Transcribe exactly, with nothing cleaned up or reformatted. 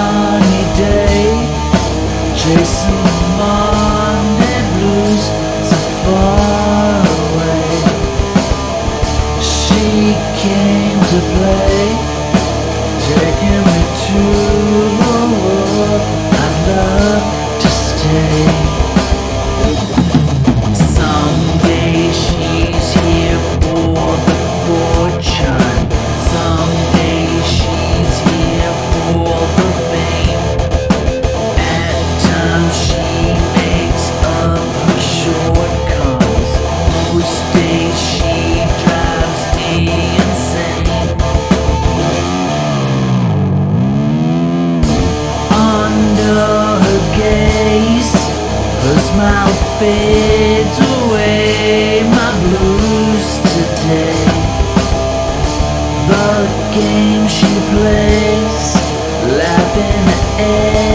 sunny day, chasing the Monday blues so far away. She came to play, taking me to a world I'd love to stay. Someday she's here for the fortune, someday she's here for the fame. At times she makes up her shortcomings, most days she drives me insane. Under her gaze, her smile fades away my blues today. The game she plays, laughing at